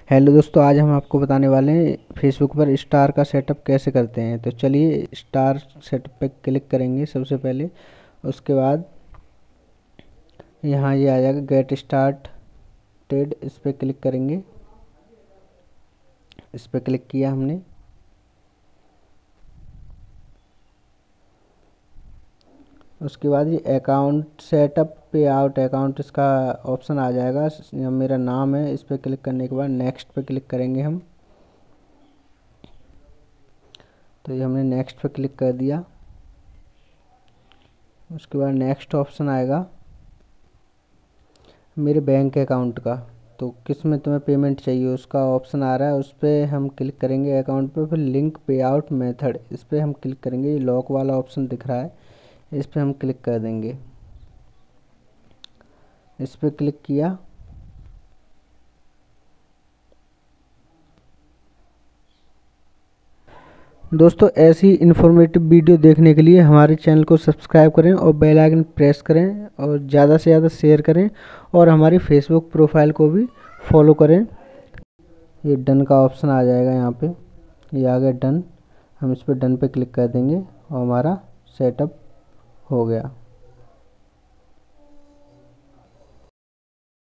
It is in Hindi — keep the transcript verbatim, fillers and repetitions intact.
हेलो दोस्तों, आज हम आपको बताने वाले हैं फेसबुक पर स्टार का सेटअप कैसे करते हैं। तो चलिए स्टार सेटअप पे क्लिक करेंगे सबसे पहले। उसके बाद यहाँ ये आ जाएगा गेट स्टार्टेड, इस पर क्लिक करेंगे। इस पर क्लिक किया हमने। उसके बाद ये अकाउंट सेटअप पे आउट अकाउंट इसका ऑप्शन आ जाएगा। यहाँ मेरा नाम है, इस पर क्लिक करने के बाद नेक्स्ट पे क्लिक करेंगे हम। तो ये हमने नेक्स्ट पे क्लिक कर दिया। उसके बाद नेक्स्ट ऑप्शन आएगा मेरे बैंक अकाउंट का। तो किस में तुम्हें पेमेंट चाहिए उसका ऑप्शन आ रहा है, उस पर हम क्लिक करेंगे अकाउंट पे। फिर लिंक पे आउट मेथड, इस पर हम क्लिक करेंगे। ये लॉक वाला ऑप्शन दिख रहा है, इस पर हम क्लिक कर देंगे। इस पर क्लिक किया। दोस्तों, ऐसी इन्फॉर्मेटिव वीडियो देखने के लिए हमारे चैनल को सब्सक्राइब करें और बेल आइकन प्रेस करें और ज़्यादा से ज़्यादा शेयर करें और हमारी फेसबुक प्रोफाइल को भी फॉलो करें। ये डन का ऑप्शन आ जाएगा यहाँ पे, ये आ गया डन। हम इस पर डन पे क्लिक कर देंगे और हमारा सेटअप हो गया।